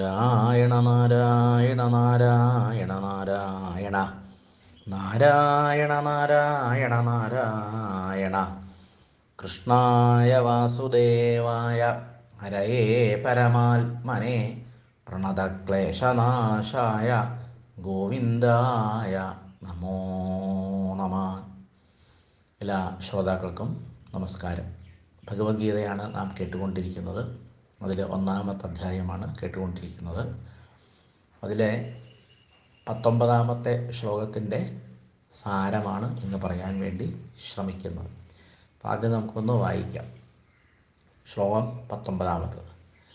നാരായണ നാരായണ നാരായണ നാരായണ നാരായണ നാരായണ നാരായണ. കൃഷ്ണായ വാസുദേവായ ഹരയേ പരമാത്മനെ പ്രണതക്ലേശനാശായ ഗോവിന്ദായ നമോ നമഃ. എല്ലാ ശ്രോതാക്കൾക്കും നമസ്കാരം. ഭഗവത്ഗീതയാണ് നാം കേട്ടുകൊണ്ടിരിക്കുന്നത്. അതിൽ 1-ാമത്തെ അധ്യായമാണ് കേട്ടുകൊണ്ടിരിക്കുന്നത്. അതിലെ 19-ാമത്തെ ശ്ലോകത്തിൻ്റെ സാരമാണ് ഇന്ന് പറയാൻ വേണ്ടി ശ്രമിക്കുന്നത്. അപ്പോൾ ആദ്യം നമുക്കൊന്ന് വായിക്കാം. ശ്ലോകം 19.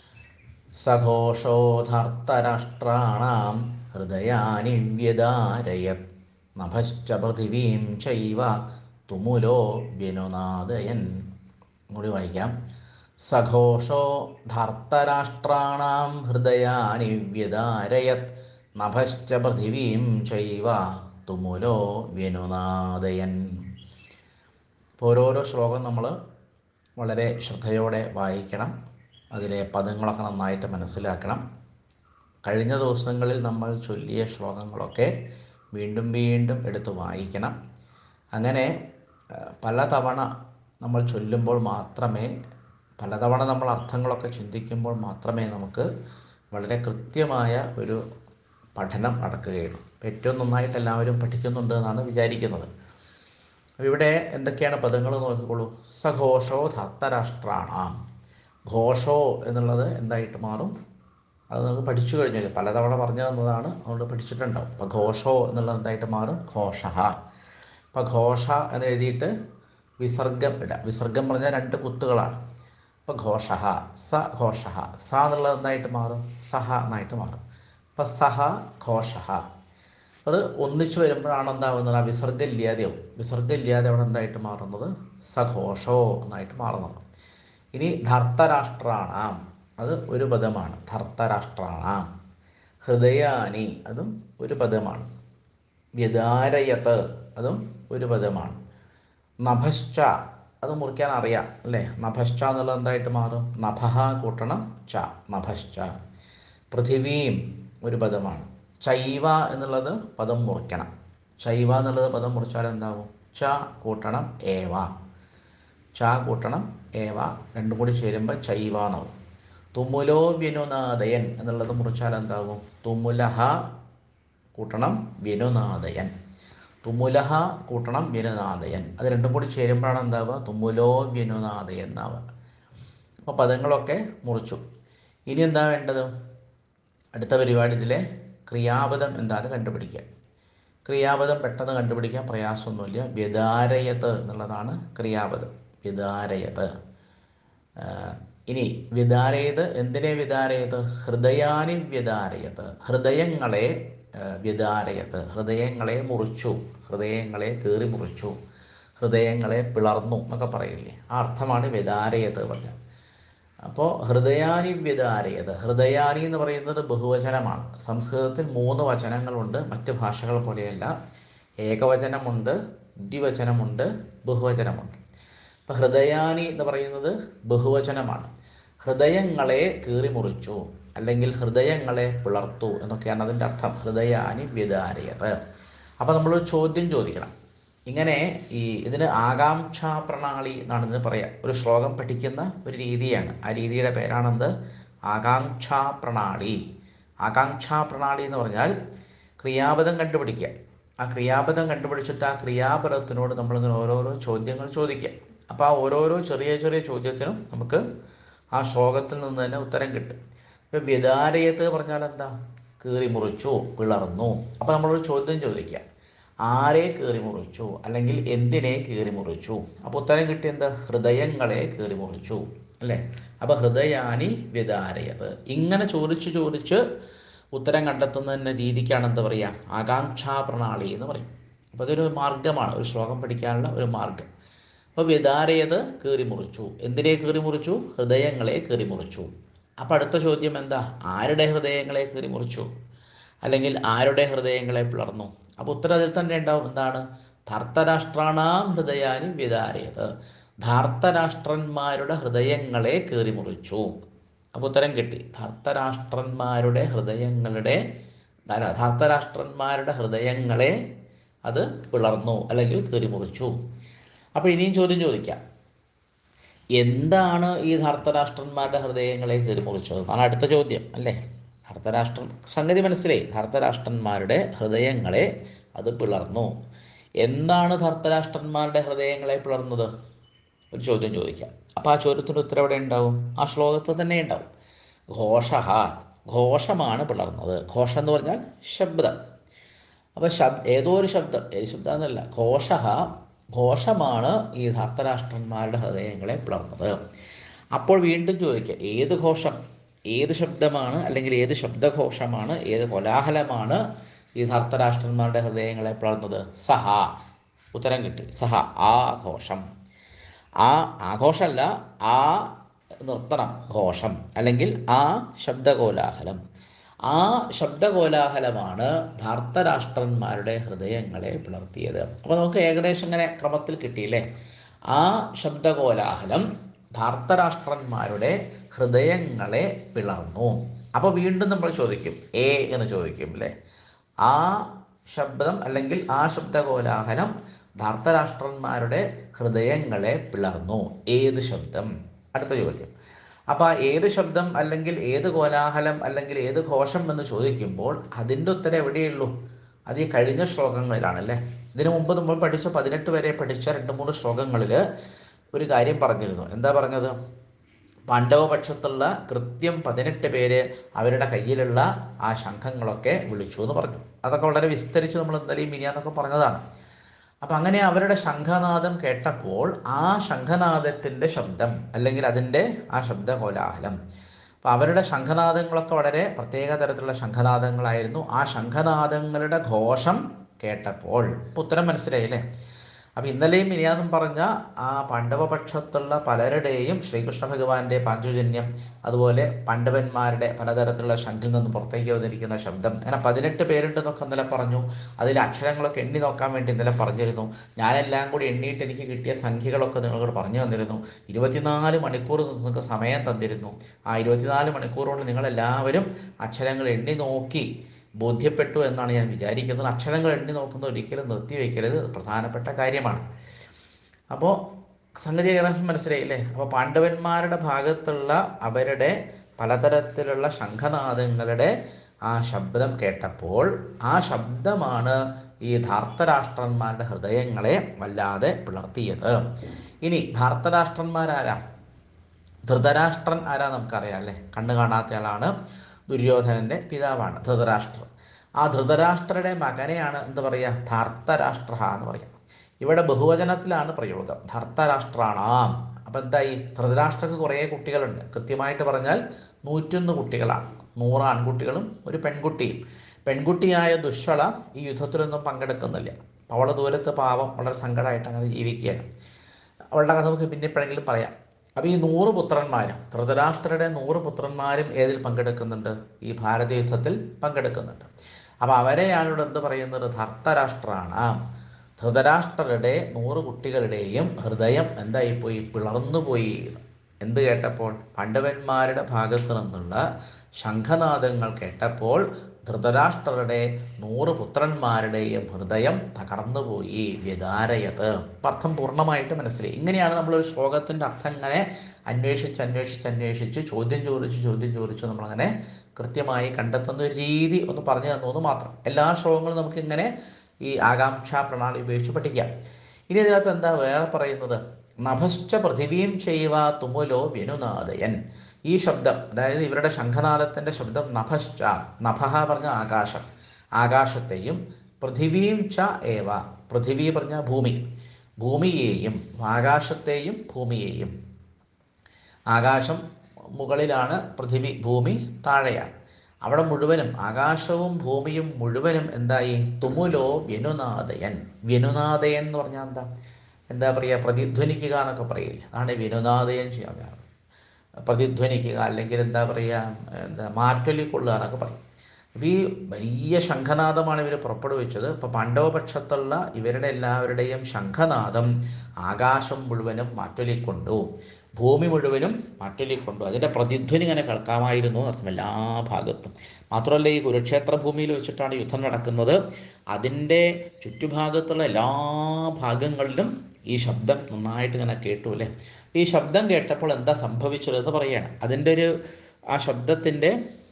സഘോഷോധർത്തരാഷ്ട്രാണാം ഹൃദയാനി വ്യദാരയത് നഭശ്ച പൃഥിവീം ചൈവ തുമുലോ വ്യനുനാദയൻ. കൂടി വായിക്കാം. സഘോഷോ ധർത്തരാഷ്ട്രാണാം ഹൃദയാനി വ്യദാരയത് നഭശ്ച പൃഥിവീം ചൈവ തുമുലോ വ്യനുനാദയൻ. ഇപ്പോൾ ഓരോരോ ശ്ലോകം നമ്മൾ വളരെ ശ്രദ്ധയോടെ വായിക്കണം. അതിലെ പദങ്ങളൊക്കെ നന്നായിട്ട് മനസ്സിലാക്കണം. കഴിഞ്ഞ ദിവസങ്ങളിൽ നമ്മൾ ചൊല്ലിയ ശ്ലോകങ്ങളൊക്കെ വീണ്ടും വീണ്ടും എടുത്ത് വായിക്കണം. അങ്ങനെ പലതവണ നമ്മൾ ചൊല്ലുമ്പോൾ മാത്രമേ, പലതവണ നമ്മൾ അർത്ഥങ്ങളൊക്കെ ചിന്തിക്കുമ്പോൾ മാത്രമേ നമുക്ക് വളരെ കൃത്യമായ ഒരു പഠനം നടക്കുകയുള്ളൂ. ഏറ്റവും നന്നായിട്ട് എല്ലാവരും പഠിക്കുന്നുണ്ട് എന്നാണ് വിചാരിക്കുന്നത്. ഇവിടെ എന്തൊക്കെയാണ് പദങ്ങൾ നോക്കിക്കോളൂ. സഘോഷോ ധർത്തരാഷ്ട്രാണാം. ഘോഷോ എന്നുള്ളത് എന്തായിട്ട് മാറും? അത് നമുക്ക് പഠിച്ചു കഴിഞ്ഞു, പലതവണ പറഞ്ഞു തന്നതാണ്, അതുകൊണ്ട് പഠിച്ചിട്ടുണ്ടാവും. അപ്പോൾ ഘോഷോ എന്നുള്ളത് എന്തായിട്ട് മാറും? ഘോഷ. അപ്പോൾ ഘോഷ എന്ന് എഴുതിയിട്ട് വിസർഗം ഇടാം. വിസർഗം പറഞ്ഞാൽ 2 കുത്തുകളാണ്. അപ്പോൾ ഘോഷ, സ ഘോഷ. സ എന്നുള്ളത് എന്തായിട്ട് മാറും? സഹ എന്നായിട്ട് മാറും. അപ്പോൾ സഹ ഘോഷ. അത് ഒന്നിച്ചു വരുമ്പോഴാണ് എന്താവുന്നത്? ആ വിസർഗം ഇല്ലാതെയാവും. വിസർഗം ഇല്ലാതെ അവിടെ എന്തായിട്ട് മാറുന്നത്? സഘോഷോ എന്നായിട്ട് മാറുന്നത്. ഇനി ധർത്തരാഷ്ട്രാണാം, അത് ഒരു പദമാണ്. ധർത്തരാഷ്ട്രാണാം. ഹൃദയാനി, അതും ഒരു പദമാണ്. വ്യദാരയത്ത്, അതും ഒരു പദമാണ്. നഭശ്ച, അത് മുറിക്കാൻ അറിയാം അല്ലേ? നഭശ്ച എന്നുള്ളത് എന്തായിട്ട് മാറും? നഭഃ കൂട്ടണം ച, നഭശ്ച. പൃഥിവീം ഒരു പദമാണ്. ചൈവ എന്നുള്ളത് പദം മുറിക്കണം. ചൈവ എന്നുള്ളത് പദം മുറിച്ചാൽ എന്താവും? ച കൂട്ടണം ഏവ. ച കൂട്ടണം ഏവ, രണ്ടും കൂടി ചേരുമ്പോൾ ചൈവ എന്നാവും. തുമുലോ വ്യനുനാദയൻ എന്നുള്ളത് മുറിച്ചാൽ എന്താവും? തുമുലഹ കൂട്ടണം വ്യനുനാദയൻ. തുമുലഹ കൂട്ടണം വ്യനുനാദയൻ. അത് രണ്ടും കൂടി ചേരുമ്പോഴാണ് എന്താവുക? തുമുലോ വ്യനുനാദയൻ എന്നാവുക. അപ്പോൾ പദങ്ങളൊക്കെ മുറിച്ചു. ഇനി എന്താ വേണ്ടത്? അടുത്ത പരിപാടി ഇതിലെ ക്രിയാപദം എന്താണെന്ന് കണ്ടുപിടിക്കുക. ക്രിയാപദം പെട്ടെന്ന് കണ്ടുപിടിക്കാൻ പ്രയാസമൊന്നുമില്ല. വ്യദാരയത്ത് എന്നുള്ളതാണ് ക്രിയാപദം. വ്യദാരയത്ത്. ഇനി വ്യദാരയത്, എന്തിനെ വ്യദാരയത്? ഹൃദയാനി വ്യദാരയത്ത്. ഹൃദയങ്ങളെ വ്യദാരയത്ത്, ഹൃദയങ്ങളെ മുറിച്ചു, ഹൃദയങ്ങളെ കീറി മുറിച്ചു, ഹൃദയങ്ങളെ പിളർന്നു എന്നൊക്കെ പറയില്ലേ, ആ അർത്ഥമാണ് വ്യദാരയത്ത് പറഞ്ഞത്. അപ്പോൾ ഹൃദയാനി വ്യദാരയത്. ഹൃദയാനി എന്ന് പറയുന്നത് ബഹുവചനമാണ്. സംസ്കൃതത്തിൽ 3 വചനങ്ങളുണ്ട്. മറ്റ് ഭാഷകൾ പോലെയല്ല. ഏകവചനമുണ്ട്, ദ്വിവചനമുണ്ട്, ബഹുവചനമുണ്ട്. അപ്പം ഹൃദയാനി എന്ന് പറയുന്നത് ബഹുവചനമാണ്. ഹൃദയങ്ങളെ കീറി മുറിച്ചു അല്ലെങ്കിൽ ഹൃദയങ്ങളെ പിളർത്തു എന്നൊക്കെയാണ് അതിൻ്റെ അർത്ഥം. ഹൃദയാനി വ്യദാരയത്. അപ്പോൾ നമ്മളൊരു ചോദ്യം ചോദിക്കണം. ഇങ്ങനെ ഇതിന് ആകാംക്ഷാ പ്രണാളി എന്നാണ് ഇതിന് പറയാം. ഒരു ശ്ലോകം പഠിക്കുന്ന ഒരു രീതിയാണ്. ആ രീതിയുടെ പേരാണെന്ത്? ആകാംക്ഷാ പ്രണാളി. ആകാംക്ഷാ പ്രണാളി എന്ന് പറഞ്ഞാൽ ക്രിയാപദം കണ്ടുപിടിക്കുക. ആ ക്രിയാപദം കണ്ടുപിടിച്ചിട്ട് ആ ക്രിയാപദത്തിനോട് നമ്മളിങ്ങനെ ഓരോരോ ചോദ്യങ്ങൾ ചോദിക്കുക. അപ്പോൾ ആ ഓരോരോ ചെറിയ ചെറിയ ചോദ്യത്തിനും നമുക്ക് ആ ശ്ലോകത്തിൽ നിന്ന് തന്നെ ഉത്തരം കിട്ടും. ഇപ്പോൾ വ്യദാരയത്ത് പറഞ്ഞാൽ എന്താ? കീറി മുറിച്ചു, പിളർന്നു. അപ്പോൾ നമ്മളൊരു ചോദ്യം ചോദിക്കുക. ആരെ കീറി മുറിച്ചു അല്ലെങ്കിൽ എന്തിനെ കീറി മുറിച്ചു? അപ്പോൾ ഉത്തരം കിട്ടിയെന്താ? ഹൃദയങ്ങളെ കീറി മുറിച്ചു അല്ലേ? അപ്പോൾ ഹൃദയാനി വ്യദാരയത്. ഇങ്ങനെ ചോദിച്ച് ചോദിച്ച് ഉത്തരം കണ്ടെത്തുന്ന രീതിക്കാണ് എന്താ പറയുക? ആകാംക്ഷാ പ്രണാളി എന്ന് പറയും. അപ്പോൾ അതൊരു മാർഗമാണ്, ഒരു ശ്ലോകം പഠിക്കാനുള്ള ഒരു മാർഗം. അപ്പോൾ വ്യദാരയത് കീറി മുറിച്ചു. എന്തിനെ കീറി മുറിച്ചു? ഹൃദയങ്ങളെ കീറി മുറിച്ചു. അപ്പോൾ അടുത്ത ചോദ്യം എന്താ? ആരുടെ ഹൃദയങ്ങളെ കീറി മുറിച്ചു അല്ലെങ്കിൽ ആരുടെ ഹൃദയങ്ങളെ പിളർന്നു? അപ്പോൾ ഉത്തരം അതിൽ തന്നെ ഉണ്ടാവും. എന്താണ്? ധർത്തരാഷ്ട്രാണാം ഹൃദയാനി വ്യദാരയത്. ധാർത്തരാഷ്ട്രന്മാരുടെ ഹൃദയങ്ങളെ കീറി മുറിച്ചു. അപ്പോൾ ഉത്തരം കിട്ടി. ധാർത്തരാഷ്ട്രന്മാരുടെ ഹൃദയങ്ങളെ അത് പിളർന്നു അല്ലെങ്കിൽ കീറിമുറിച്ചു. അപ്പോൾ ഇനിയും ചോദ്യം ചോദിക്കാം, എന്താണ് ഈ ധാർത്തരാഷ്ട്രന്മാരുടെ ഹൃദയങ്ങളെ കീറിമുറിച്ചത് എന്നാണ് അടുത്ത ചോദ്യം അല്ലേ. സംഗതി മനസ്സിലായി, ധാർത്തരാഷ്ട്രന്മാരുടെ ഹൃദയങ്ങളെ അത് പിളർന്നു. എന്താണ് ധാർത്തരാഷ്ട്രന്മാരുടെ ഹൃദയങ്ങളെ പിളർന്നത്? ഒരു ചോദ്യം ചോദിക്കാം. അപ്പോൾ ആ ചോദ്യത്തിൻ്റെ ഉത്തരം എവിടെ ഉണ്ടാവും? ആ ശ്ലോകത്തിൽ തന്നെ ഉണ്ടാവും. ഘോഷമാണ് പിളർന്നത്. ഘോഷം എന്ന് പറഞ്ഞാൽ ശബ്ദം. അപ്പോൾ ഏതോ ഒരു ശബ്ദം, ഏത് ശബ്ദം എന്നല്ല, ഘോഷമാണ് ഈ ധാർത്തരാഷ്ട്രന്മാരുടെ ഹൃദയങ്ങളെ പിളർന്നത്. അപ്പോൾ വീണ്ടും ചോദിക്കുക, ഏത് ഘോഷം, ഏത് ശബ്ദമാണ്, അല്ലെങ്കിൽ ഏത് ശബ്ദഘോഷമാണ്, ഏത് കോലാഹലമാണ് ഈ ധാർത്തരാഷ്ട്രന്മാരുടെ ഹൃദയങ്ങളെ പിളർന്നത്? ഉത്തരം കിട്ടി. ആ ഘോഷം. ആ ആഘോഷമല്ല, ആ നിർത്തണം, ഘോഷം അല്ലെങ്കിൽ ആ ശബ്ദകോലാഹലം. ആ ശബ്ദകോലാഹലമാണ് ധാർത്തരാഷ്ട്രന്മാരുടെ ഹൃദയങ്ങളെ പിളർത്തിയത്. അപ്പോൾ നമുക്ക് ഏകദേശം ഇങ്ങനെ ക്രമത്തിൽ കിട്ടിയില്ലേ. ആ ശബ്ദകോലാഹലം ധാർത്തരാഷ്ട്രന്മാരുടെ ഹൃദയങ്ങളെ പിളർന്നു. അപ്പോൾ വീണ്ടും നമ്മൾ ചോദിക്കും, എന്ന് ചോദിക്കും അല്ലേ. ആ ശബ്ദം അല്ലെങ്കിൽ ആ ശബ്ദകോലാഹലം ധാർത്തരാഷ്ട്രന്മാരുടെ ഹൃദയങ്ങളെ പിളർന്നു. ഏത് ശബ്ദം? അടുത്ത ചോദ്യം. അപ്പോൾ ഏത് ശബ്ദം അല്ലെങ്കിൽ ഏത് കോലാഹലം അല്ലെങ്കിൽ ഏത് ഘോഷം എന്ന് ചോദിക്കുമ്പോൾ അതിൻ്റെ ഉത്തരം എവിടെയുള്ളൂ? അത് ഈ കഴിഞ്ഞ ശ്ലോകങ്ങളിലാണല്ലേ. ഇതിനു മുമ്പ് നമ്മൾ 18 വരെ പഠിച്ച 2-3 ശ്ലോകങ്ങളിൽ ഒരു കാര്യം പറഞ്ഞിരുന്നു. എന്താ പറഞ്ഞത്? പാണ്ഡവപക്ഷത്തുള്ള കൃത്യം 18 പേര് അവരുടെ കയ്യിലുള്ള ആ ശംഖങ്ങളൊക്കെ വിളിച്ചു എന്ന് പറഞ്ഞു. അതൊക്കെ വളരെ വിസ്തരിച്ച് നമ്മൾ ഇന്നലെയും മിനിയാന്നൊക്കെ പറഞ്ഞതാണ്. അപ്പം അങ്ങനെ അവരുടെ ശംഖനാദം കേട്ടപ്പോൾ ആ ശംഖനാദത്തിൻ്റെ ശബ്ദം അല്ലെങ്കിൽ അതിൻ്റെ ആ ശബ്ദകോലാഹലം, അപ്പോൾ അവരുടെ ശംഖനാദങ്ങളൊക്കെ വളരെ പ്രത്യേക തരത്തിലുള്ള ശംഖനാദങ്ങളായിരുന്നു. ആ ശംഖനാദങ്ങളുടെ ഘോഷം കേട്ടപ്പോൾ ഉത്തരം മനസ്സിലായില്ലേ. അപ്പോൾ ഇന്നലെയും മിനിയാന്നും പറഞ്ഞ ആ പാണ്ഡവപക്ഷത്തുള്ള പലരുടെയും ശ്രീകൃഷ്ണ ഭഗവാന്റെ പാഞ്ചജന്യം, അതുപോലെ പാണ്ഡവന്മാരുടെ പലതരത്തിലുള്ള ശംഖിൽ നിന്ന് പുറത്തേക്ക് വന്നിരിക്കുന്ന ശബ്ദം, അങ്ങനെ 18 പേരുണ്ടെന്നൊക്കെ ഇന്നലെ പറഞ്ഞു. അതിൽ അക്ഷരങ്ങളൊക്കെ എണ്ണി നോക്കാൻ വേണ്ടി ഇന്നലെ പറഞ്ഞിരുന്നു. ഞാനെല്ലാം കൂടി എണ്ണിയിട്ട് എനിക്ക് കിട്ടിയ സംഖ്യകളൊക്കെ നിങ്ങളോട് പറഞ്ഞു തന്നിരുന്നു. 24 മണിക്കൂർ നിങ്ങൾക്ക് സമയം തന്നിരുന്നു. ആ 24 മണിക്കൂർ കൊണ്ട് നിങ്ങളെല്ലാവരും അക്ഷരങ്ങൾ എണ്ണി നോക്കി ബോധ്യപ്പെട്ടു എന്നാണ് ഞാൻ വിചാരിക്കുന്നത്. അക്ഷരങ്ങൾ എണ്ണി നോക്കുന്നത് ഒരിക്കലും നിർത്തിവെക്കരുത്, പ്രധാനപ്പെട്ട കാര്യമാണ്. അപ്പോൾ സംഗതി ഏകദേശം മനസ്സിലായില്ലേ. അപ്പോൾ പാണ്ഡവന്മാരുടെ ഭാഗത്തുള്ള അവരുടെ പലതരത്തിലുള്ള ശംഖനാദങ്ങളുടെ ആ ശബ്ദം കേട്ടപ്പോൾ ആ ശബ്ദമാണ് ഈ ധാർത്തരാഷ്ട്രന്മാരുടെ ഹൃദയങ്ങളെ വല്ലാതെ പിളർത്തിയത്. ഇനി ധാർത്തരാഷ്ട്രന്മാരാരാ? ധൃതരാഷ്ട്രൻ ആരാ നമുക്കറിയാം അല്ലേ. കണ്ണു കാണാത്ത ആളാണ്, ദുര്യോധനൻ്റെ പിതാവാണ് ധൃതരാഷ്ട്രൻ. ആ ധൃതരാഷ്ട്രയുടെ മകനെയാണ് എന്ത് പറയുക? ധാർത്തരാഷ്ട്ര എന്ന് പറയുക. ഇവിടെ ബഹുവചനത്തിലാണ് പ്രയോഗം, ധാർത്തരാഷ്ട്രാണാം. അപ്പം എന്തായി? ധൃതരാഷ്ട്രക്ക് കുറേ കുട്ടികളുണ്ട്. കൃത്യമായിട്ട് പറഞ്ഞാൽ 101 കുട്ടികളാണ്. 100 ആൺകുട്ടികളും ഒരു പെൺകുട്ടിയും. പെൺകുട്ടിയായ ദുശ്ശള ഈ യുദ്ധത്തിലൊന്നും പങ്കെടുക്കുന്നില്ല. അവൾ ദൂരത്ത് പാവം വളരെ സങ്കടമായിട്ട് അങ്ങനെ ജീവിക്കുകയാണ്. അവളുടെ കഥ നമുക്ക് പിന്നെ എപ്പോഴെങ്കിലും പറയാം. അപ്പോൾ ഈ 100 പുത്രന്മാരും, ധൃതരാഷ്ട്രരുടെ 100 പുത്രന്മാരും ഏതിൽ പങ്കെടുക്കുന്നുണ്ട്? ഈ ഭാരത യുദ്ധത്തിൽ പങ്കെടുക്കുന്നുണ്ട്. അപ്പോൾ അവരെയാണ് ഇവിടെ എന്ത് പറയുന്നത്? ധാർത്തരാഷ്ട്രാണ്. ധൃതരാഷ്ട്രരുടെ 100 കുട്ടികളുടെയും ഹൃദയം എന്തായിപ്പോയി? പിളർന്നുപോയി. എന്ത് കേട്ടപ്പോൾ? പാണ്ഡവന്മാരുടെ ഭാഗത്തു നിന്നുള്ള ശംഖനാദങ്ങൾ കേട്ടപ്പോൾ ധൃതരാഷ്ട്രരുടെ 100 പുത്രന്മാരുടെയും ഹൃദയം തകർന്നുപോയി. വ്യധാരയത്. അർത്ഥം പൂർണ്ണമായിട്ട് മനസ്സിലായി. ഇങ്ങനെയാണ് നമ്മളൊരു ശ്ലോകത്തിൻ്റെ അർത്ഥം ഇങ്ങനെ അന്വേഷിച്ച് ചോദ്യം ചോദിച്ച് നമ്മളങ്ങനെ കൃത്യമായി കണ്ടെത്തുന്ന ഒരു രീതി ഒന്ന് പറഞ്ഞു തന്നു മാത്രം. എല്ലാ ശ്ലോകങ്ങളും നമുക്കിങ്ങനെ ഈ ആകാംക്ഷാ പ്രണാളി ഉപയോഗിച്ച് പഠിക്കാം. ഇനി ഇതിനകത്ത് എന്താ വേറെ പറയുന്നത്? നഭശ്ച പൃഥിവീം ചെയ്വ തുമുലോ വ്യനുനാദയൻ. ഈ ശബ്ദം, അതായത് ഇവരുടെ ശംഖനാദത്തിൻ്റെ ശബ്ദം നഭശ്ച, നഭഹ പറഞ്ഞ ആകാശം, ആകാശത്തെയും, പൃഥിവീം ച ഏവ, പൃഥിവി പറഞ്ഞ ഭൂമി, ഭൂമിയെയും, ആകാശത്തെയും ഭൂമിയെയും. ആകാശം മുകളിലാണ്, പൃഥിവി ഭൂമി താഴെയാണ്. അവിടെ മുഴുവനും ആകാശവും ഭൂമിയും മുഴുവനും എന്തായി? തുമുലോ വ്യനുനാദയൻ. വ്യനുനാദയൻ എന്ന് പറഞ്ഞാൽ എന്താ പറയുക? പ്രതിധ്വനിക്കുക എന്നൊക്കെ പറയില്ല. അതാണ് വ്യനുനാദയൻ ചെയ്യാൻ. പ്രതിധ്വനിക്കുക അല്ലെങ്കിൽ എന്താ പറയുക, മാറ്റൊലിക്കൊള്ളുക എന്നൊക്കെ പറയും. അപ്പോൾ ഈ വലിയ ശംഖനാദമാണ് ഇവർ പുറപ്പെടുവിച്ചത്. ഇപ്പോൾ പാണ്ഡവപക്ഷത്തുള്ള ഇവരുടെ എല്ലാവരുടെയും ശംഖനാദം ആകാശം മുഴുവനും മാറ്റൊലിക്കൊണ്ടു. ഭൂമി മുഴുവനും മാറ്റൊലിക്കൊണ്ടു. അതിൻ്റെ പ്രതിധ്വനി ഇങ്ങനെ കേൾക്കാമായിരുന്നു എന്നർത്ഥം എല്ലാ ഭാഗത്തും. മാത്രമല്ല, ഈ കുരുക്ഷേത്ര ഭൂമിയിൽ വെച്ചിട്ടാണ് യുദ്ധം നടക്കുന്നത്. അതിൻ്റെ ചുറ്റുഭാഗത്തുള്ള എല്ലാ ഭാഗങ്ങളിലും ഈ ശബ്ദം നന്നായിട്ട് ഇങ്ങനെ കേട്ടു അല്ലേ. ഈ ശബ്ദം കേട്ടപ്പോൾ എന്താ സംഭവിച്ചതെന്ന് പറയുകയാണ്. അതിൻ്റെ ആ ശബ്ദത്തിൻ്റെ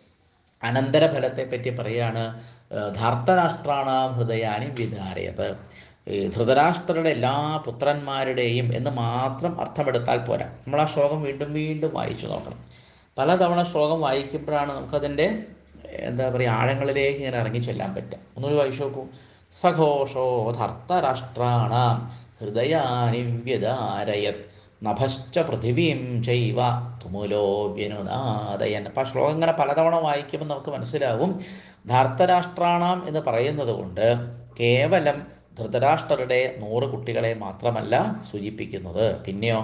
അനന്തരഫലത്തെപ്പറ്റി പറയുകയാണ്. ധാർത്തരാഷ്ട്രാണാം ഹൃദയാനി വിദാരയത്. ധൃതരാഷ്ട്രരുടെ എല്ലാ പുത്രന്മാരുടെയും എന്ന് മാത്രം അർത്ഥമെടുത്താൽ പോരാ. നമ്മൾ ആ ശ്ലോകം വീണ്ടും വീണ്ടും വായിച്ചു നോക്കണം. പലതവണ ശ്ലോകം വായിക്കുമ്പോഴാണ് നമുക്കതിൻ്റെ എന്താ പറയുക ആഴങ്ങളിലേക്ക് ഇങ്ങനെ ഇറങ്ങി ചെല്ലാൻ പറ്റുക. ഒന്നുകൂടി വായിച്ചു നോക്കൂ. സഘോഷോ ധർത്തരാഷ്ട്രാണാം ഹൃദയാനി വ്യദാരയത് നഭശ്ച പൃഥിവീം ചൈവ തുമുലോ വ്യനുനാദയൻ. അപ്പം ആ ശ്ലോകം ഇങ്ങനെ പലതവണ വായിക്കുമ്പോൾ നമുക്ക് മനസ്സിലാവും, ധാർത്തരാഷ്ട്രാണാം എന്ന് പറയുന്നത് കൊണ്ട് കേവലം ധൃതരാഷ്ട്രരുടെ 100 കുട്ടികളെ മാത്രമല്ല സൂചിപ്പിക്കുന്നത്. പിന്നെയോ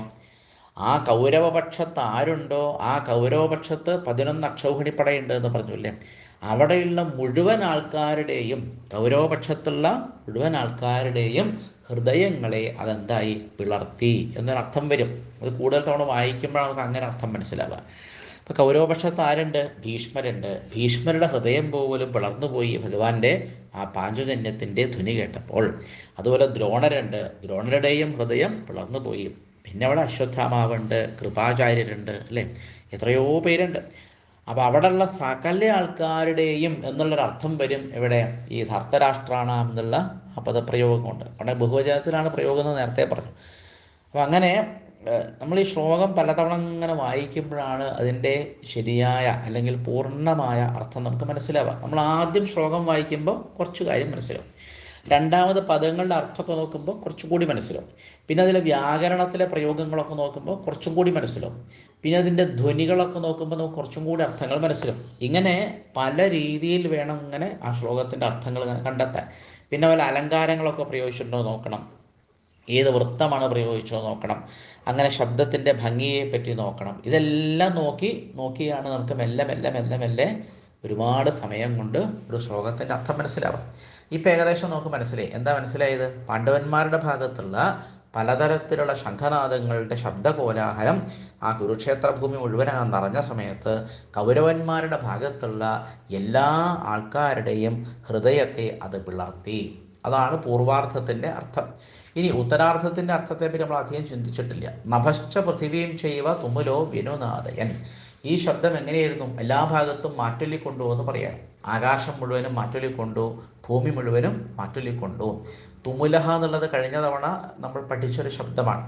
ആ കൗരവപക്ഷത്ത് ആരുണ്ടോ, ആ കൗരവപക്ഷത്ത് 11 അക്ഷൗഹിണിപ്പടയുണ്ട് എന്ന് പറഞ്ഞില്ലേ. അവിടെയുള്ള മുഴുവൻ ആൾക്കാരുടെയും, കൗരവപക്ഷത്തുള്ള മുഴുവൻ ആൾക്കാരുടെയും ഹൃദയങ്ങളെ അതെന്തായി പിളർത്തി എന്നൊരർത്ഥം വരും. അത് കൂടുതൽ തവണ വായിക്കുമ്പോൾ നമുക്ക് അങ്ങനെ അർത്ഥം മനസ്സിലാവുക. ഇപ്പോൾ കൗരവപക്ഷത്ത് ആരുണ്ട്? ഭീഷ്മരുണ്ട്. ഭീഷ്മരുടെ ഹൃദയം പോലും പിളർന്നുപോയി ഭഗവാന്റെ ആ പാഞ്ചജന്യത്തിൻ്റെ ധ്വനി കേട്ടപ്പോൾ. അതുപോലെ ദ്രോണരുണ്ട്. ദ്രോണരുടെയും ഹൃദയം പിളർന്നുപോയി. പിന്നെ അവിടെ അശ്വത്ഥാമാവുണ്ട്, കൃപാചാര്യരുണ്ട് അല്ലേ, എത്രയോ പേരുണ്ട്. അപ്പോൾ അവിടെയുള്ള സകല ആൾക്കാരുടെയും എന്നുള്ളൊരർത്ഥം വരും ഇവിടെ ഈ ധർത്തരാഷ്ട്രാണാം എന്നുള്ള ആ പദപ്രയോഗം കൊണ്ട്. അവിടെ ബഹുവചനത്തിലാണ് പ്രയോഗം എന്ന് നേരത്തെ പറഞ്ഞു. അപ്പോൾ അങ്ങനെ നമ്മൾ ഈ ശ്ലോകം പലതവണ ഇങ്ങനെ വായിക്കുമ്പോഴാണ് അതിൻ്റെ ശരിയായ അല്ലെങ്കിൽ പൂർണ്ണമായ അർത്ഥം നമുക്ക് മനസ്സിലാവുക. നമ്മൾ ആദ്യം ശ്ലോകം വായിക്കുമ്പോൾ കുറച്ച് കാര്യം മനസ്സിലാവും. രണ്ടാമത് പദങ്ങളുടെ അർത്ഥമൊക്കെ നോക്കുമ്പോൾ കുറച്ചും കൂടി മനസ്സിലാവും. പിന്നെ അതിലെ വ്യാകരണത്തിലെ പ്രയോഗങ്ങളൊക്കെ നോക്കുമ്പോൾ കുറച്ചും കൂടി മനസ്സിലാവും. പിന്നെ അതിൻ്റെ ധ്വനികളൊക്കെ നോക്കുമ്പോൾ നമുക്ക് കുറച്ചും കൂടി അർത്ഥങ്ങൾ മനസ്സിലാവും. ഇങ്ങനെ പല രീതിയിൽ വേണം ഇങ്ങനെ ആ ശ്ലോകത്തിൻ്റെ അർത്ഥങ്ങൾ കണ്ടെത്താൻ. പിന്നെ വല്ല അലങ്കാരങ്ങളൊക്കെ പ്രയോഗിച്ചിട്ടുണ്ടോ നോക്കണം, ഏത് വൃത്തമാണ് പ്രയോഗിച്ചോ നോക്കണം, അങ്ങനെ ശബ്ദത്തിൻ്റെ ഭംഗിയെ പറ്റി നോക്കണം. ഇതെല്ലാം നോക്കിയാണ് നമുക്ക് മെല്ലെ മെല്ലെ മെല്ലെ മെല്ലെ ഒരുപാട് സമയം കൊണ്ട് ഒരു ശ്ലോകത്തിൻ്റെ അർത്ഥം മനസ്സിലാവും. ഇപ്പം ഏകദേശം നമുക്ക് മനസ്സിലായി. എന്താ മനസ്സിലായത്? പാണ്ഡവന്മാരുടെ ഭാഗത്തുള്ള പലതരത്തിലുള്ള ശംഖനാദങ്ങളുടെ ശബ്ദകോലാഹലം ആ കുരുക്ഷേത്ര ഭൂമി മുഴുവനാകാൻ നിറഞ്ഞ സമയത്ത് കൗരവന്മാരുടെ ഭാഗത്തുള്ള എല്ലാ ആൾക്കാരുടെയും ഹൃദയത്തെ അത് പിളർത്തി. അതാണ് പൂർവാർത്ഥത്തിൻ്റെ അർത്ഥം. ഇനി ഉത്തരാർത്ഥത്തിൻ്റെ അർത്ഥത്തെപ്പറ്റി നമ്മൾ അധികം ചിന്തിച്ചിട്ടില്ല. നഭശ്ച പൃഥിവീം ചെയ്വ തുമുലോ വിനുനാദയൻ. ഈ ശബ്ദം എങ്ങനെയായിരുന്നു? എല്ലാ ഭാഗത്തും മാറ്റൊല്ലിക്കൊണ്ടു എന്ന് പറയാണ്. ആകാശം മുഴുവനും മാറ്റൊല്ലിക്കൊണ്ടു, ഭൂമി മുഴുവനും മാറ്റൊല്ലിക്കൊണ്ടു. തുമുലഹ എന്നുള്ളത് കഴിഞ്ഞ തവണ നമ്മൾ പഠിച്ചൊരു ശബ്ദമാണ്.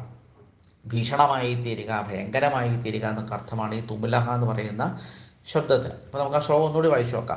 ഭീഷണമായി തീരുക, ഭയങ്കരമായി തീരുക എന്നൊക്കെ അർത്ഥമാണ് ഈ തുമുലഹ എന്ന് പറയുന്ന ശബ്ദത്തിന്. അപ്പോൾ നമുക്ക് ആ ശ്ലോകം ഒന്നുകൂടി വായിച്ചു നോക്കാം.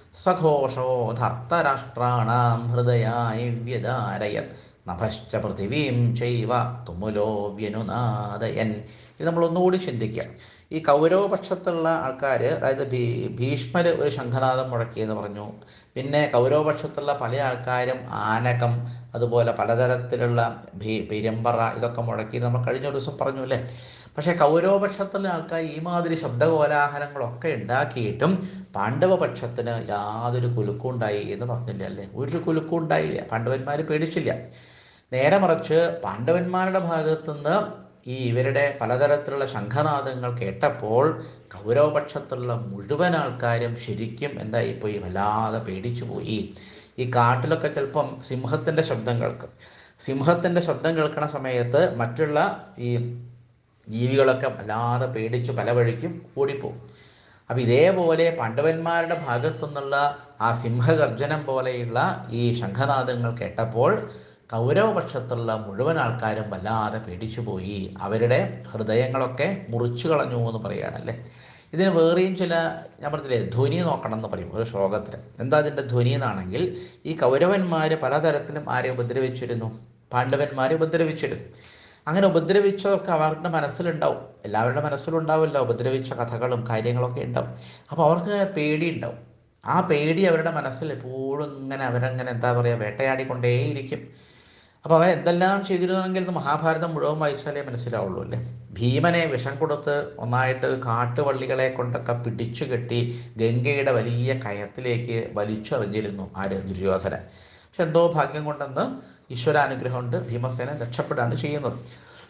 സഘോഷോ ധർത്തരാഷ്ട്രാണാം ഹൃദയാനി വ്യദാരയത് നഭശ്ച പൃഥിവീം ചൈവ തുമുലോ വ്യനുനാദയൻ. ഇത് നമ്മളൊന്നുകൂടി ചിന്തിക്കുക. ഈ കൗരവപക്ഷത്തുള്ള ആൾക്കാർ, അതായത് ഭീഷ്മർ ഒരു ശംഖനാദം മുഴക്കിയെന്ന് പറഞ്ഞു. പിന്നെ കൗരവപക്ഷത്തുള്ള പല ആൾക്കാരും ആനകം, അതുപോലെ പലതരത്തിലുള്ള പെരുമ്പറ ഇതൊക്കെ മുഴക്കി നമ്മൾ കഴിഞ്ഞ ദിവസം പറഞ്ഞു അല്ലേ. പക്ഷേ കൗരവപക്ഷത്തുള്ള ആൾക്കാർ ഈ മാതിരി ശബ്ദകോലാഹലങ്ങളൊക്കെ ഉണ്ടാക്കിയിട്ടും പാണ്ഡവപക്ഷത്തിന് യാതൊരു കുലുക്കും ഉണ്ടായി എന്ന് പറഞ്ഞില്ല അല്ലേ. ഒരു കുലുക്കും ഉണ്ടായില്ല. പാണ്ഡവന്മാർ പേടിച്ചില്ല. നേരെ മറിച്ച് പാണ്ഡവന്മാരുടെ ഭാഗത്തുനിന്ന് ഈ ഇവരുടെ പലതരത്തിലുള്ള ശംഖനാദങ്ങൾ കേട്ടപ്പോൾ കൗരവപക്ഷത്തുള്ള മുഴുവൻ ആൾക്കാരും ശരിക്കും എന്തായിപ്പോയി, വല്ലാതെ പേടിച്ചു പോയി. ഈ കാട്ടിലൊക്കെ ചിലപ്പം സിംഹത്തിൻ്റെ ശബ്ദം കേൾക്കും. സിംഹത്തിൻ്റെ ശബ്ദം കേൾക്കുന്ന സമയത്ത് മറ്റുള്ള ഈ ജീവികളൊക്കെ വല്ലാതെ പേടിച്ച് പല വഴിക്കും ഓടിപ്പോവും. അപ്പം ഇതേപോലെ പാണ്ഡവന്മാരുടെ ഭാഗത്തുനിന്നുള്ള ആ സിംഹഗർജനം പോലെയുള്ള ഈ ശംഖനാദങ്ങൾ കേട്ടപ്പോൾ കൗരവപക്ഷത്തുള്ള മുഴുവൻ ആൾക്കാരും വല്ലാതെ പേടിച്ചു പോയി. അവരുടെ ഹൃദയങ്ങളൊക്കെ മുറിച്ചു കളഞ്ഞു എന്ന് പറയുകയാണല്ലേ. ഇതിന് വേറെയും ചില, ഞാൻ പറഞ്ഞില്ലേ, ധ്വനി നോക്കണം എന്ന് പറയും ഒരു ശ്ലോകത്തിൽ. എന്താ അതിൻ്റെ ധ്വനി എന്നാണെങ്കിൽ, ഈ കൗരവന്മാർ പലതരത്തിലും ആരെ ഉപദ്രവിച്ചിരുന്നു? പാണ്ഡവന്മാരെ ഉപദ്രവിച്ചിരുന്നു. അങ്ങനെ ഉപദ്രവിച്ചതൊക്കെ അവരുടെ മനസ്സിലുണ്ടാവും. എല്ലാവരുടെ മനസ്സിലുണ്ടാവില്ല, ഉപദ്രവിച്ച കഥകളും കാര്യങ്ങളൊക്കെ ഉണ്ടാവും. അപ്പോൾ അവർക്ക് പേടി ഉണ്ടാവും. ആ പേടി അവരുടെ മനസ്സിൽ എപ്പോഴും ഇങ്ങനെ അവരങ്ങനെ എന്താ പറയുക, വേട്ടയാടിക്കൊണ്ടേയിരിക്കും. അപ്പോൾ അവരെന്തെല്ലാം ചെയ്തിരുന്നെങ്കിൽ മഹാഭാരതം മുഴുവൻ വായിച്ചാലേ മനസ്സിലാവുള്ളൂ അല്ലേ. ഭീമനെ വിഷം കൊടുത്ത് ഒന്നായിട്ട് കാട്ടുവള്ളികളെ കൊണ്ടൊക്കെ പിടിച്ചു കെട്ടി ഗംഗയുടെ വലിയ കയത്തിലേക്ക് വലിച്ചെറിഞ്ഞിരുന്നു ആര്? ദുര്യോധനൻ. പക്ഷെ എന്തോ ഭാഗ്യം കൊണ്ടെന്ന് ഈശ്വരാനുഗ്രഹം കൊണ്ട് ഭീമസേനൻ രക്ഷപ്പെടാണ് ചെയ്യുന്നത്.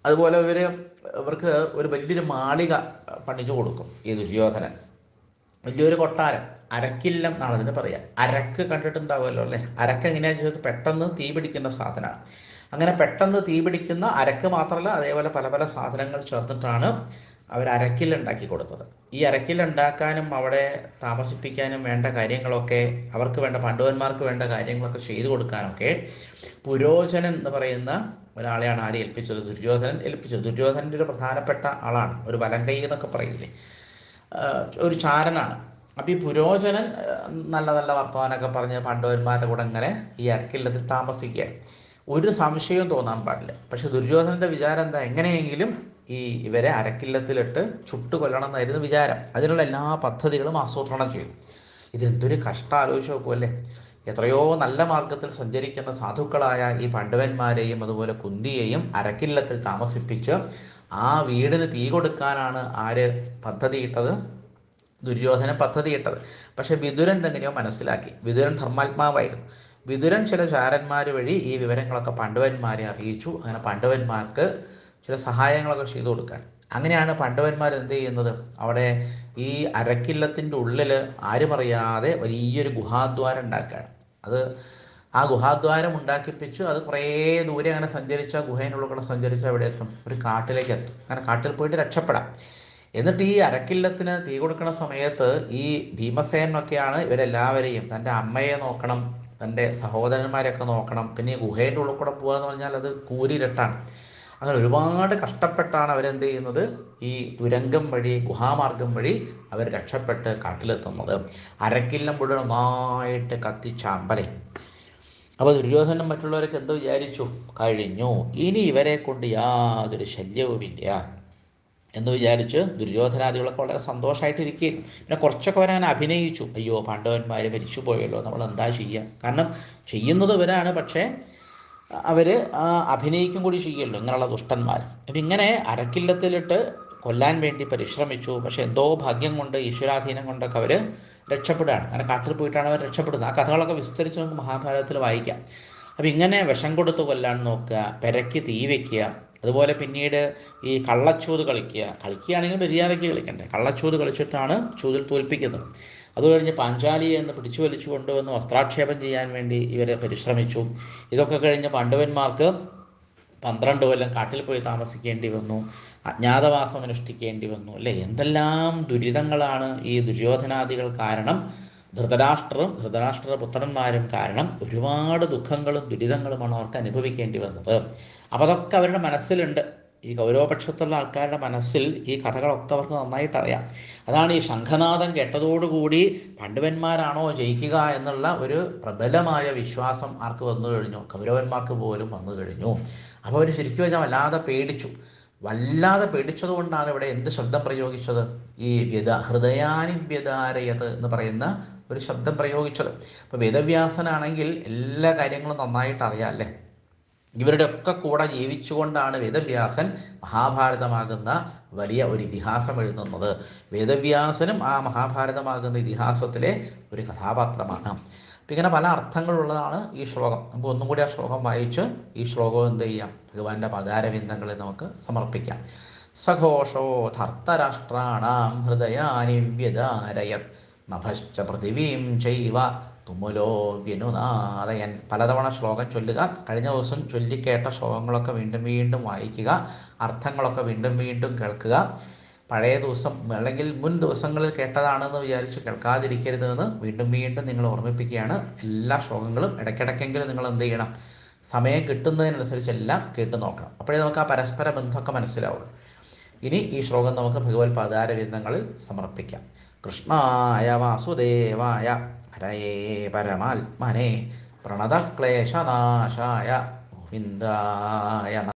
അതുപോലെ ഇവർക്ക് ഒരു വലിയൊരു മാളിക പണിച്ചു കൊടുക്കും ഈ ദുര്യോധനൻ. വലിയൊരു കൊട്ടാരം, അരക്കില്ലം എന്നാണ് അതിന് പറയുക. അരക്ക് കണ്ടിട്ടുണ്ടാവുമല്ലോ അല്ലേ? അരക്ക് എങ്ങനെയാണെന്ന് ചോദിച്ചാൽ പെട്ടെന്ന് തീ പിടിക്കുന്ന സാധനമാണ്. അങ്ങനെ പെട്ടെന്ന് തീ പിടിക്കുന്ന അരക്ക് മാത്രമല്ല, അതേപോലെ പല പല സാധനങ്ങൾ ചേർത്തിട്ടാണ് അവർ അരക്കില്ലുണ്ടാക്കി കൊടുത്തത്. ഈ അരക്കില്ലുണ്ടാക്കാനും അവിടെ താമസിപ്പിക്കാനും വേണ്ട കാര്യങ്ങളൊക്കെ, അവർക്ക് വേണ്ട പാണ്ഡവന്മാർക്ക് വേണ്ട കാര്യങ്ങളൊക്കെ ചെയ്തു കൊടുക്കാനൊക്കെ പുരോചനൻ എന്ന് പറയുന്ന ഒരാളെയാണ് ആരെ ഏൽപ്പിച്ചത്? ദുര്യോധനൻ ഏൽപ്പിച്ചത്. ദുര്യോധനൻ്റെ ഒരു പ്രധാനപ്പെട്ട ആളാണ്, ഒരു വലങ്കൈ എന്നൊക്കെ പറയില്ലേ, ഒരു ചാരനാണ്. അപ്പം ഈ പുരോചനൻ നല്ല നല്ല വർത്തമാനമൊക്കെ പറഞ്ഞ് പാണ്ഡവന്മാരുടെ കൂടെ ഇങ്ങനെ ഈ അരക്കില്ലത്തിൽ താമസിക്കുകയാണ്. ഒരു സംശയവും തോന്നാൻ പാടില്ല. പക്ഷെ ദുര്യോധനൻ്റെ വിചാരം എന്താ? എങ്ങനെയെങ്കിലും ഇവരെ അരക്കില്ലത്തിലിട്ട് ചുട്ടു കൊല്ലണം എന്നായിരുന്നു വിചാരം. അതിനുള്ള എല്ലാ പദ്ധതികളും ആസൂത്രണം ചെയ്തു. ഇതെന്തൊരു കഷ്ടം ആലോചിച്ച് നോക്കുമല്ലേ? എത്രയോ നല്ല മാർഗത്തിൽ സഞ്ചരിക്കുന്ന സാധുക്കളായ ഈ പാണ്ഡവന്മാരെയും അതുപോലെ കുന്തിയെയും അരക്കില്ലത്തിൽ താമസിപ്പിച്ച് ആ വീടിന് തീ കൊടുക്കാനാണ് ആര് പദ്ധതിയിട്ടത്? ദുര്യോധനൻ പദ്ധതിയിട്ടത്. പക്ഷെ വിതുരൻ എന്തെങ്ങനെയോ മനസ്സിലാക്കി. വിതുരൻ ധർമാത്മാവായിരുന്നു. വിതുരൻ ചില ചാരന്മാർ വഴി ഈ വിവരങ്ങളൊക്കെ പാണ്ഡവന്മാരെ അറിയിച്ചു. അങ്ങനെ പാണ്ഡവന്മാർക്ക് ചില സഹായങ്ങളൊക്കെ ചെയ്തു കൊടുക്കുകയാണ്. അങ്ങനെയാണ് പാണ്ഡവന്മാർ എന്ത് ചെയ്യുന്നത്? അവിടെ ഈ അരക്കില്ലത്തിൻ്റെ ഉള്ളിൽ ആരും അറിയാതെ വലിയൊരു ഗുഹാദ്വാരം ഉണ്ടാക്കുകയാണ്. ആ ഗുഹാദ്വാരം ഉണ്ടാക്കിപ്പിച്ചു. അത് കുറേ ദൂരെ അങ്ങനെ സഞ്ചരിച്ചാൽ, ഗുഹേനുള്ളിൽ കൂടെ സഞ്ചരിച്ചാൽ എവിടെ എത്തും? ഒരു കാട്ടിലേക്ക് എത്തും. അങ്ങനെ കാട്ടിൽ പോയിട്ട് രക്ഷപ്പെടാം. എന്നിട്ട് ഈ അരക്കില്ലത്തിന് തീ കൊടുക്കുന്ന സമയത്ത് ഈ ഭീമസേനൊക്കെയാണ് ഇവരെല്ലാവരെയും, തൻ്റെ അമ്മയെ നോക്കണം, തൻ്റെ സഹോദരന്മാരെയൊക്കെ നോക്കണം, പിന്നെ ഈ ഗുഹേൻ്റെ ഉള്ളിൽ കൂടെ പോകുക എന്ന് പറഞ്ഞാൽ അത് കൂരിരട്ടാണ്. അങ്ങനെ ഒരുപാട് കഷ്ടപ്പെട്ടാണ് അവരെന്ത് ചെയ്യുന്നത്? ഈ തുരങ്കം വഴി, ഗുഹാമാർഗം വഴി അവർ രക്ഷപ്പെട്ട് കാട്ടിലെത്തുന്നത്. അരക്കില്ലം മുഴുവൻ നന്നായിട്ട് കത്തിച്ചാമ്പലയും. അപ്പോൾ ദുര്യോധനൻ മറ്റുള്ളവരൊക്കെ എന്ത് വിചാരിച്ചു? കഴിഞ്ഞു, ഇനി ഇവരെ കൊണ്ട് യാതൊരു ശല്യവുമില്ല എന്ന് വിചാരിച്ച് ദുര്യോധനാദികളൊക്കെ വളരെ സന്തോഷമായിട്ടിരിക്കുകയായിരുന്നു. പിന്നെ കുറച്ചൊക്കെ അവരങ്ങനെ അഭിനയിച്ചു. അയ്യോ, പാണ്ഡവന്മാർ മരിച്ചു പോയല്ലോ, നമ്മൾ എന്താ ചെയ്യുക? കാരണം ചെയ്യുന്നത് ഇവരാണ്, പക്ഷേ അവർ അഭിനയിക്കും കൂടി ചെയ്യുമല്ലോ ഇങ്ങനെയുള്ള ദുഷ്ടന്മാർ. അപ്പം ഇങ്ങനെ അരക്കില്ലത്തിലിട്ട് കൊല്ലാൻ വേണ്ടി പരിശ്രമിച്ചു. പക്ഷെ എന്തോ ഭാഗ്യം കൊണ്ട്, ഈശ്വരാധീനം കൊണ്ടൊക്കെ അവർ രക്ഷപ്പെടുകയാണ്. അങ്ങനെ കാട്ടിൽ പോയിട്ടാണ് അവർ രക്ഷപ്പെടുന്നത്. ആ കഥകളൊക്കെ വിസ്തരിച്ച് നമുക്ക് മഹാഭാരതത്തിൽ വായിക്കാം. അപ്പം ഇങ്ങനെ വിഷം കൊടുത്ത് കൊല്ലാൻ നോക്കുക, പെരയ്ക്ക് തീ വയ്ക്കുക, അതുപോലെ പിന്നീട് ഈ കള്ളച്ചൂത് കളിക്കുകയാണെങ്കിൽ മര്യാദയ്ക്ക് കളിക്കണ്ടേ? കള്ളച്ചൂത് കളിച്ചിട്ടാണ് ചൂതിൽ തോൽപ്പിക്കുന്നത്. അത് കഴിഞ്ഞ് പാഞ്ചാലിയെ എന്ന് പിടിച്ചു വലിച്ചു കൊണ്ടുവന്ന് വസ്ത്രാക്ഷേപം ചെയ്യാൻ വേണ്ടി ഇവരെ പരിശ്രമിച്ചു. ഇതൊക്കെ കഴിഞ്ഞ് പാണ്ഡവന്മാർക്ക് 12 കൊല്ലം കാട്ടിൽ പോയി താമസിക്കേണ്ടി വന്നു, അജ്ഞാതവാസം അനുഷ്ഠിക്കേണ്ടി വന്നു അല്ലേ? എന്തെല്ലാം ദുരിതങ്ങളാണ് ഈ ദുര്യോധനാദികൾ കാരണം, ധൃതരാഷ്ട്ര പുത്രന്മാരും കാരണം ഒരുപാട് ദുഃഖങ്ങളും ദുരിതങ്ങളുമാണ് അവർക്ക് അനുഭവിക്കേണ്ടി വന്നത്. അപ്പോൾ അതൊക്കെ അവരുടെ മനസ്സിലുണ്ട്. ഈ കൗരവപക്ഷത്തുള്ള ആൾക്കാരുടെ മനസ്സിൽ ഈ കഥകളൊക്കെ അവർക്ക് നന്നായിട്ട് അറിയാം. അതാണ് ഈ ശംഖനാദം കേട്ടതോടുകൂടി പാണ്ഡവന്മാരാണോ ജയിക്കുക എന്നുള്ള ഒരു പ്രബലമായ വിശ്വാസം ആർക്ക് വന്നു കഴിഞ്ഞു? കൗരവന്മാർക്ക് പോലും വന്നു കഴിഞ്ഞു. അപ്പോൾ അവർ ശരിക്കും വെച്ചാൽ വല്ലാതെ പേടിച്ചത് കൊണ്ടാണ് ഇവിടെ എന്ത് ശബ്ദം പ്രയോഗിച്ചത്? ഈ ഹൃദയാനി വ്യതാരയത് എന്ന് പറയുന്ന ഒരു ശബ്ദം പ്രയോഗിച്ചത്. അപ്പോൾ വേദവ്യാസനാണെങ്കിൽ എല്ലാ കാര്യങ്ങളും നന്നായിട്ട് അറിയാം അല്ലേ? ഇവരുടെ ഒക്കെ കൂടെ ജീവിച്ചുകൊണ്ടാണ് വേദവ്യാസൻ മഹാഭാരതമാകുന്ന വലിയ ഒരു ഇതിഹാസം എഴുതുന്നത്. വേദവ്യാസനും ആ മഹാഭാരതമാകുന്ന ഇതിഹാസത്തിലെ ഒരു കഥാപാത്രമാണ്. അപ്പം ഇങ്ങനെ പല അർത്ഥങ്ങളുള്ളതാണ് ഈ ശ്ലോകം. നമുക്ക് ഒന്നും കൂടി ആ ശ്ലോകം വായിച്ച് ഈ ശ്ലോകം എന്ത് ചെയ്യാം? ഭഗവാന്റെ പദാരവിന്ദങ്ങളിൽ നമുക്ക് സമർപ്പിക്കാം. സഘോഷോ ധർത്തരാഷ്ട്രാണാം ഹൃദയാനി വ്യദാരയത് നഭശ്ച പൃഥിവീം ചൈവ തുമുലോ വ്യനുനാദയൻ. പലതവണ ശ്ലോകം ചൊല്ലുക. കഴിഞ്ഞ ദിവസം ചൊല്ലിക്കേട്ട ശ്ലോകങ്ങളൊക്കെ വീണ്ടും വീണ്ടും വായിക്കുക. അർത്ഥങ്ങളൊക്കെ വീണ്ടും വീണ്ടും കേൾക്കുക. പഴയ ദിവസം അല്ലെങ്കിൽ മുൻ ദിവസങ്ങളിൽ കേട്ടതാണെന്ന് വിചാരിച്ച് കേൾക്കാതിരിക്കരുതെന്ന് വീണ്ടും വീണ്ടും നിങ്ങൾ ഓർമ്മിപ്പിക്കുകയാണ്. എല്ലാ ശ്ലോകങ്ങളും ഇടയ്ക്കിടയ്ക്കെങ്കിലും നിങ്ങൾ എന്ത് ചെയ്യണം? സമയം കിട്ടുന്നതിനനുസരിച്ച് എല്ലാം കേട്ടു നോക്കണം. അപ്പോഴേ നമുക്ക് ആ പരസ്പര ബന്ധമൊക്കെ മനസ്സിലാവുള്ളൂ. ഇനി ഈ ശ്ലോകം നമുക്ക് ഭഗവത് പാദാരവിന്ദങ്ങളിൽ സമർപ്പിക്കാം. കൃഷ്ണായ വാസുദേവായ ഹരയേ പരമാത്മനെ പ്രണതക്ലേശനാശായ ഗോവിന്ദായ